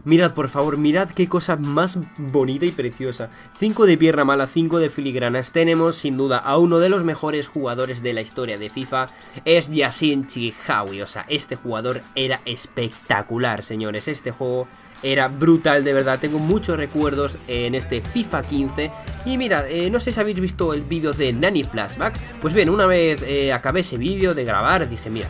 Mirad, por favor, mirad qué cosa más bonita y preciosa. 5 de pierna mala, 5 de filigranas. Tenemos sin duda a uno de los mejores jugadores de la historia de FIFA. Es Yassin Chighawi. O sea, este jugador era espectacular, señores. Este juego era brutal, de verdad. Tengo muchos recuerdos en este FIFA 15. Y mirad, no sé si habéis visto el vídeo de Nani Flashback. Pues bien, una vez acabé ese vídeo de grabar, dije, mira,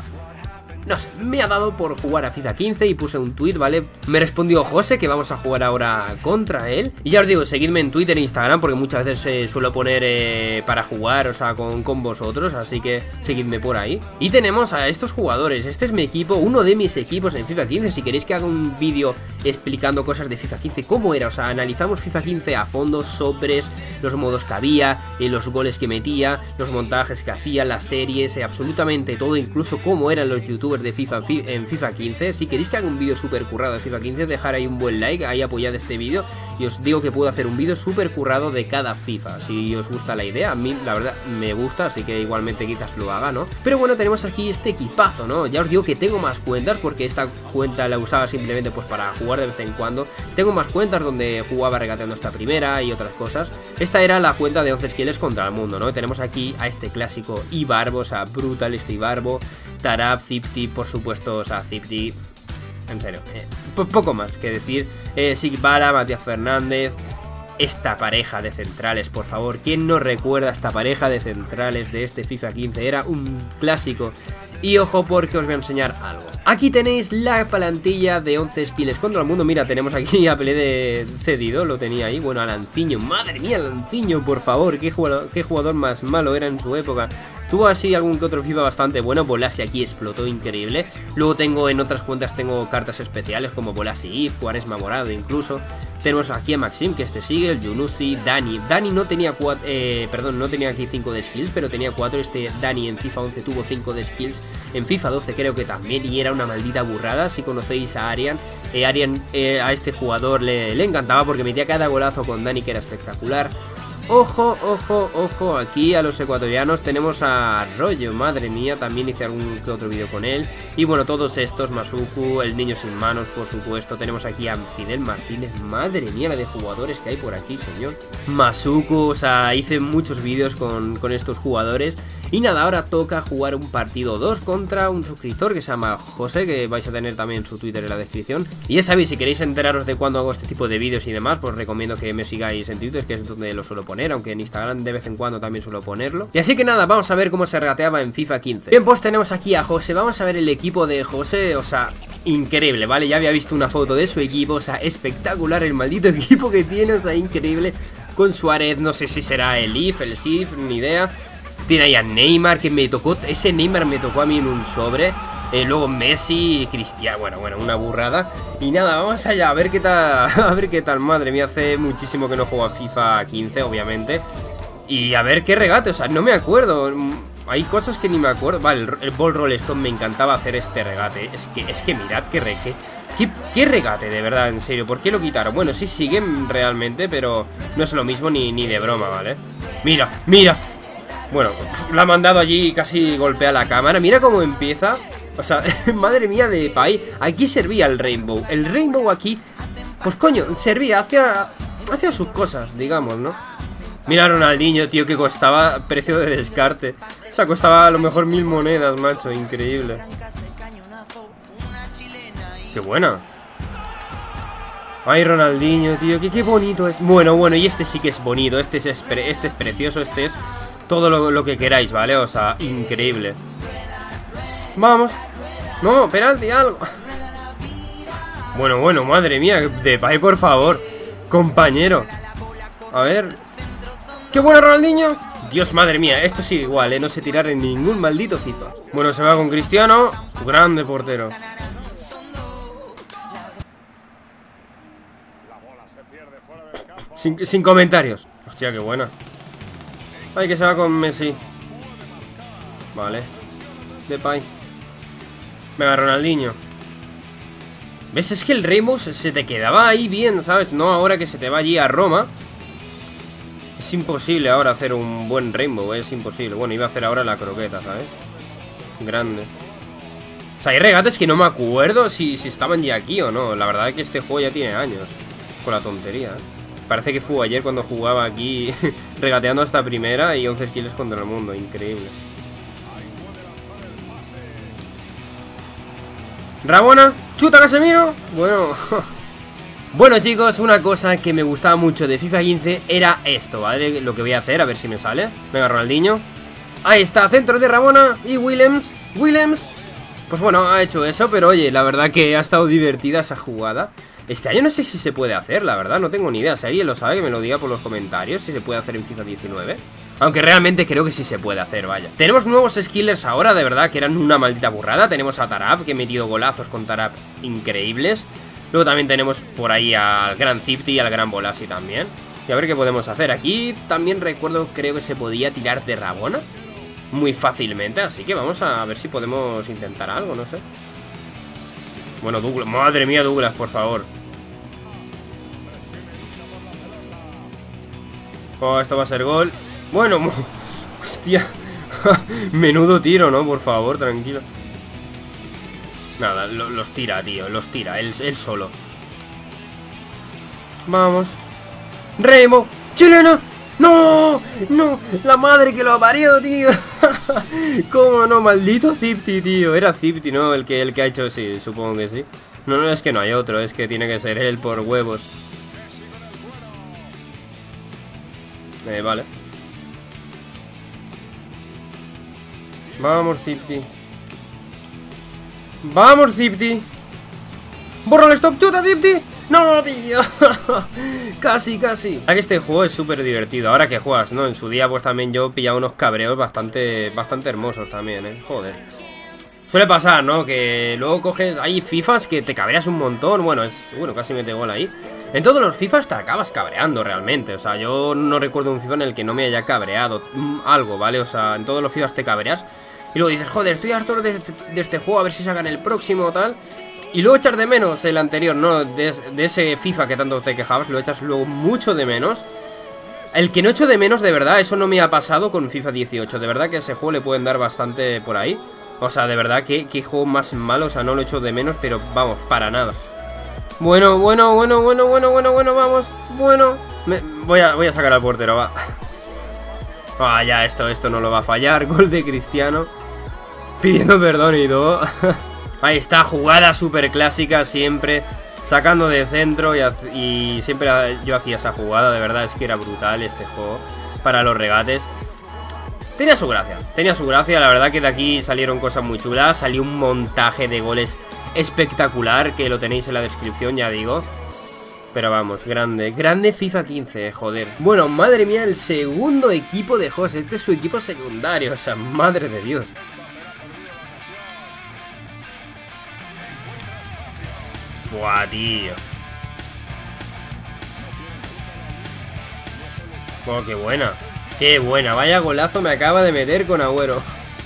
no sé, me ha dado por jugar a FIFA 15 y puse un tweet, ¿vale? Me respondió José que vamos a jugar ahora contra él. Y ya os digo, seguidme en Twitter e Instagram porque muchas veces suelo poner para jugar, o sea, con vosotros. Así que seguidme por ahí. Y tenemos a estos jugadores. Este es mi equipo, uno de mis equipos en FIFA 15. Si queréis que haga un vídeo explicando cosas de FIFA 15, cómo era, o sea, analizamos FIFA 15 a fondo, sobres, los modos que había, los goles que metía, los montajes que hacía, las series, absolutamente todo, incluso cómo eran los youtubers de FIFA en FIFA 15. Si queréis que haga un vídeo súper currado de FIFA 15, dejar ahí un buen like, ahí apoyad este vídeo. Y os digo que puedo hacer un vídeo súper currado de cada FIFA. Si os gusta la idea, a mí la verdad me gusta, así que igualmente quizás lo haga, ¿no? Pero bueno, tenemos aquí este equipazo, ¿no? Ya os digo que tengo más cuentas, porque esta cuenta la usaba simplemente pues para jugar de vez en cuando. Tengo más cuentas donde jugaba regateando esta primera y otras cosas. Esta era la cuenta de 11 skills contra el mundo, ¿no? Tenemos aquí a este clásico Ibarbo, o sea, brutal este Ibarbo. Tarab, Zipti, por supuesto, o sea, Zipti, en serio, poco más que decir. Sigbara, Matías Fernández, esta pareja de centrales, por favor, ¿quién no recuerda esta pareja de centrales de este FIFA 15? Era un clásico. Y ojo porque os voy a enseñar algo. Aquí tenéis la plantilla de 11 skills contra el mundo. Mira, tenemos aquí a Pelé de cedido, lo tenía ahí. Bueno, a Lanciño, madre mía, Lanciño, por favor, qué jugador más malo era en su época. Tuvo así algún que otro FIFA bastante bueno. Bolasi aquí explotó increíble. Luego tengo en otras cuentas, tengo cartas especiales como Bolasi If, Quaresma Morado incluso. Tenemos aquí a Maxim, que este sigue, el Yunusi, Dani. Dani no tenía no tenía aquí 5 de skills, pero tenía 4. Este Dani en FIFA 11 tuvo 5 de skills. En FIFA 12 creo que también, y era una maldita burrada. Si conocéis a Arian, a este jugador le encantaba porque metía cada golazo con Dani, que era espectacular. Ojo, ojo, ojo, aquí a los ecuatorianos tenemos a Arroyo, madre mía, también hice algún que otro vídeo con él. Y bueno, todos estos, Masuku, el niño sin manos, por supuesto. Tenemos aquí a Fidel Martínez, madre mía la de jugadores que hay por aquí, señor. Masuku, o sea, hice muchos vídeos con estos jugadores. Y nada, ahora toca jugar un partido 2 contra un suscriptor que se llama José, que vais a tener también su Twitter en la descripción. Y ya sabéis, si queréis enteraros de cuándo hago este tipo de vídeos y demás, pues recomiendo que me sigáis en Twitter, que es donde lo suelo poner, aunque en Instagram de vez en cuando también suelo ponerlo. Y así que nada, vamos a ver cómo se regateaba en FIFA 15. Bien, pues tenemos aquí a José, vamos a ver el equipo de José, o sea, increíble, ¿vale? Ya había visto una foto de su equipo, o sea, espectacular el maldito equipo que tiene, o sea, increíble. Con Suárez, no sé si será el If, el Sif, ni idea. Tiene ahí a Neymar, que me tocó, ese Neymar me tocó a mí en un sobre. Luego Messi, Cristiano, bueno, una burrada. Y nada, vamos allá, a ver qué tal, a ver qué tal, madre mía, hace muchísimo que no juego a FIFA 15, obviamente. Y a ver qué regate, o sea, no me acuerdo. Hay cosas que ni me acuerdo. Vale, el Ball Roll Stone me encantaba hacer este regate. Es que mirad qué regate, de verdad, en serio. ¿Por qué lo quitaron? Bueno, sí siguen realmente, pero no es lo mismo ni de broma, ¿vale? Mira, mira. Bueno, la ha mandado allí y casi golpea la cámara. Mira cómo empieza. O sea, madre mía de Pai. Aquí servía el Rainbow. El Rainbow aquí, pues coño, servía hacia sus cosas, digamos, ¿no? Mira a Ronaldinho, tío, que costaba precio de descarte. O sea, costaba a lo mejor 1000 monedas, macho, increíble. Qué buena. Ay, Ronaldinho, tío, qué bonito es. Bueno, y este sí que es bonito. Este es precioso, este es todo lo que queráis, ¿vale? O sea, increíble. Vamos. No, penalti, algo. Bueno, madre mía, Depay, por favor, compañero. A ver. ¡Qué bueno, Ronaldinho! Dios, madre mía, esto sigue igual, no sé tirar en ningún maldito FIFA. Bueno, se va con Cristiano. Grande portero. Sin comentarios. Hostia, qué buena. Ay, que se va con Messi. Vale. Depay. Venga, Ronaldinho. ¿Ves? Es que el Rainbow se te quedaba ahí bien, ¿sabes? No ahora que se te va allí a Roma. Es imposible ahora hacer un buen Rainbow, es imposible. Bueno, iba a hacer ahora la croqueta, ¿sabes? Grande. O sea, hay regates que no me acuerdo si estaban ya aquí o no. La verdad es que este juego ya tiene años. Con la tontería, ¿eh? Parece que fue ayer cuando jugaba aquí regateando hasta primera y 11 kills contra el mundo. Increíble. Rabona, chuta Casemiro. Bueno. Bueno, chicos, una cosa que me gustaba mucho de FIFA 15 era esto, ¿vale? Lo que voy a hacer, a ver si me sale. Venga, Ronaldinho. Ahí está, centro de Rabona y Williams. Pues bueno, ha hecho eso, pero oye, la verdad que ha estado divertida esa jugada. Este año no sé si se puede hacer, la verdad, no tengo ni idea. Si alguien lo sabe, que me lo diga por los comentarios, si se puede hacer en FIFA 19. Aunque realmente creo que sí se puede hacer, vaya. Tenemos nuevos skillers ahora, de verdad, que eran una maldita burrada. Tenemos a Tarap, que he metido golazos con Tarap increíbles. Luego también tenemos por ahí al Gran Zipti y al Gran Bolasi también. Y a ver qué podemos hacer. Aquí también recuerdo, creo que se podía tirar de Rabona muy fácilmente, así que vamos a ver si podemos intentar algo, no sé. Bueno, Douglas, madre mía, Douglas, por favor. Oh, esto va a ser gol. Bueno, hostia. Menudo tiro, ¿no? Por favor, tranquilo. Nada, los tira, tío, los tira, él solo. Vamos. Remo, chileno. ¡No! ¡No! ¡La madre que lo parió, tío! ¿Cómo no? Maldito Zipti, tío. Era Zipti, ¿no? El que ha hecho, sí, supongo que sí. No, no, es que no hay otro, es que tiene que ser él por huevos. Vale. Vamos, Zipti. ¡Vamos, Zipti! ¡Borra el stop! ¡Chuta, Zipti! ¡No, tío! Casi, casi. Que este juego es súper divertido. Ahora que juegas, ¿no? En su día, pues también yo pillaba unos cabreos bastante hermosos también, ¿eh? Joder. Suele pasar, ¿no? Que luego coges... Hay FIFAs que te cabreas un montón. Bueno, casi mete gol ahí. En todos los FIFAs te acabas cabreando realmente. O sea, yo no recuerdo un FIFA en el que no me haya cabreado algo, ¿vale? O sea, en todos los FIFAs te cabreas. Y luego dices, joder, estoy harto de este juego, a ver si sacan el próximo o tal. Y luego echas de menos el anterior, ¿no? De ese FIFA que tanto te quejabas, lo echas luego mucho de menos. El que no echo de menos, de verdad, eso no me ha pasado con FIFA 18. De verdad que a ese juego le pueden dar bastante por ahí. O sea, de verdad, que juego más malo. O sea, no lo echo de menos, pero vamos, para nada. Bueno, vamos. Bueno, voy a sacar al portero, va. Ah, ya, esto no lo va a fallar. Gol de Cristiano. Pidiendo perdón y todo. Ahí está, jugada súper clásica siempre. Sacando de centro y siempre yo hacía esa jugada. De verdad, es que era brutal este juego para los regates. Tenía su gracia, la verdad que de aquí salieron cosas muy chulas. Salió un montaje de goles espectacular, que lo tenéis en la descripción, ya digo. Pero vamos, grande FIFA 15, joder. Bueno, madre mía, el segundo equipo de José. Este es su equipo secundario, o sea, madre de Dios. Buah, tío. Oh, qué buena. Qué buena, vaya golazo me acaba de meter con Agüero.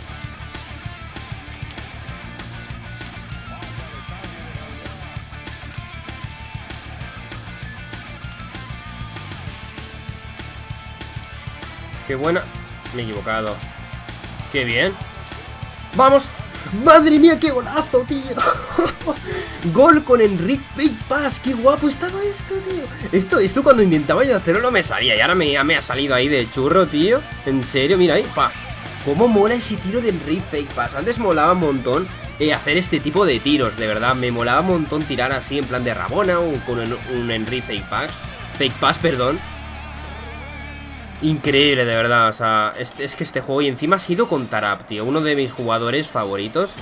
Qué buena. Me he equivocado. Qué bien. ¡Vamos! ¡Madre mía, qué golazo, tío! Gol con Enrique Fake Pass. ¡Qué guapo estaba esto, tío! Esto cuando intentaba yo hacerlo no me salía. Y ahora me ha salido ahí de churro, tío. En serio, mira ahí, pa. Cómo mola ese tiro de Enrique Fake Pass. Antes molaba un montón hacer este tipo de tiros, de verdad. Me molaba un montón tirar así en plan de Rabona o con un Enrique Fake Pass, perdón. Increíble, de verdad, o sea, es que este juego, y encima ha sido con Tarap, tío, uno de mis jugadores favoritos.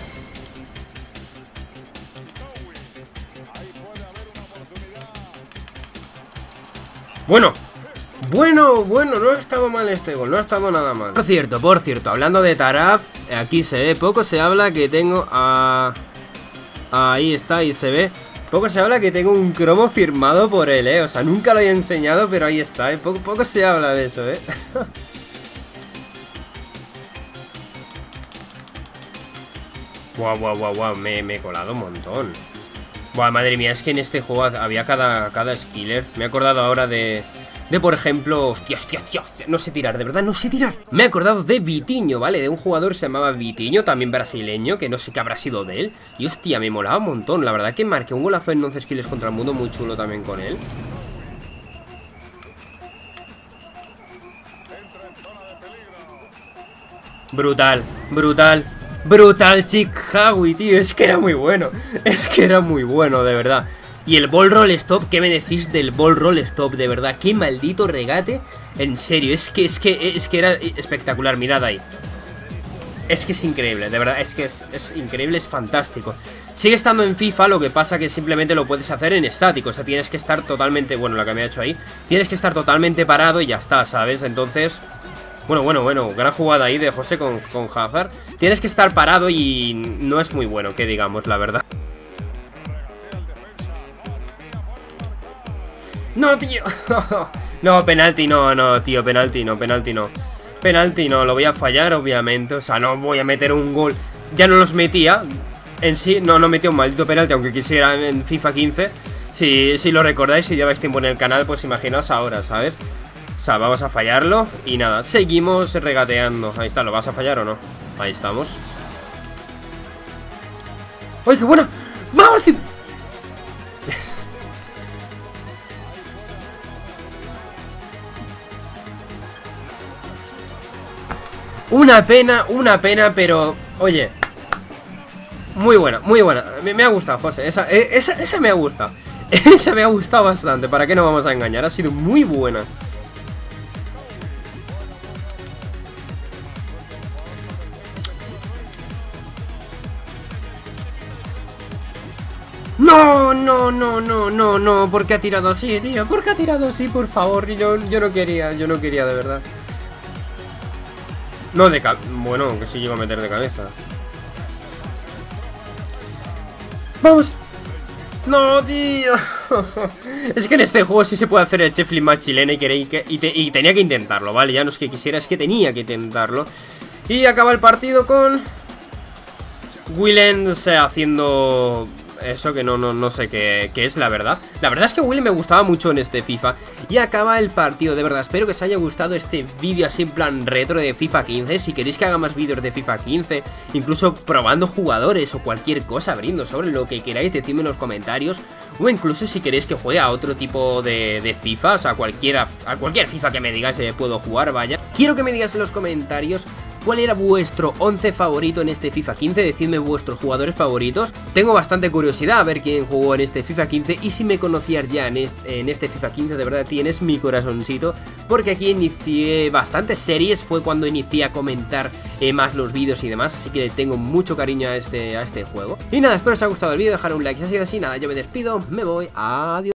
Bueno, no ha estado mal este gol, no ha estado nada mal. Por cierto, hablando de Tarap, aquí se ve, poco se habla que tengo a... Ahí está, ahí se ve. Poco se habla que tengo un cromo firmado por él, o sea, nunca lo he enseñado, pero ahí está, poco se habla de eso, Guau, me he colado un montón. Buah, madre mía, es que en este juego había cada skiller. Me he acordado ahora de De, por ejemplo, hostia, no sé tirar, de verdad, no sé tirar. Me he acordado de Vitinho, ¿vale? De un jugador que se llamaba Vitinho, también brasileño, que no sé qué habrá sido de él. Y hostia, me molaba un montón, la verdad que marqué un golazo en 11 kills contra el mundo muy chulo también con él. Brutal, brutal, brutal Chighawi, tío, es que era muy bueno. Es que era muy bueno, de verdad. Y el ball roll stop, ¿qué me decís del ball roll stop? De verdad, qué maldito regate. En serio, es que era espectacular, mirad ahí. Es que es increíble, de verdad, es que es increíble, es fantástico. Sigue estando en FIFA, lo que pasa que simplemente lo puedes hacer en estático. O sea, tienes que estar totalmente, bueno, lo que me ha hecho ahí, tienes que estar totalmente parado y ya está, ¿sabes? Entonces, bueno, gran jugada ahí de José con Hazard. Tienes que estar parado y no es muy bueno, que digamos, la verdad. No, tío. No, penalti, no, tío, penalti no. Penalti no, lo voy a fallar, obviamente. O sea, no voy a meter un gol. Ya no los metía. En sí, no metía un maldito penalti, aunque quisiera en FIFA 15. Si lo recordáis, si lleváis tiempo en el canal, pues imaginaos ahora, ¿sabes? O sea, vamos a fallarlo. Y nada, seguimos regateando. Ahí está, ¿lo vas a fallar o no? Ahí estamos. ¡Ay, qué buena! ¡Vamos! Una pena, pero... Oye, muy buena. Me ha gustado, José. Esa me ha gustado. Esa me ha gustado bastante. ¿Para qué nos vamos a engañar? Ha sido muy buena. No. ¿Por qué ha tirado así, tío? ¿Por qué ha tirado así, por favor? Yo no quería, de verdad. No, bueno, que sí iba a meter de cabeza. ¡Vamos! ¡No, tío! Es que en este juego sí se puede hacer el chef más chilena y tenía que intentarlo, ¿vale? Ya no es que quisiera, es que tenía que intentarlo. Y acaba el partido con Willens haciendo... eso que no sé qué es, la verdad. La verdad es que Willy me gustaba mucho en este FIFA. Y acaba el partido, de verdad. Espero que os haya gustado este vídeo así en plan retro de FIFA 15. Si queréis que haga más vídeos de FIFA 15, incluso probando jugadores o cualquier cosa, abriendo sobre lo que queráis, decidme en los comentarios. O incluso si queréis que juegue a otro tipo de FIFA, o sea, a cualquier FIFA que me digáis puedo jugar, vaya. Quiero que me digáis en los comentarios cuál era vuestro 11 favorito en este FIFA 15, decidme vuestros jugadores favoritos. Tengo bastante curiosidad a ver quién jugó en este FIFA 15 y si me conocías ya en este FIFA 15, de verdad tienes mi corazoncito, porque aquí inicié bastantes series, fue cuando inicié a comentar más los vídeos y demás, así que tengo mucho cariño a este juego. Y nada, espero que os haya gustado el vídeo, dejar un like si ha sido así, nada, yo me despido, me voy, adiós.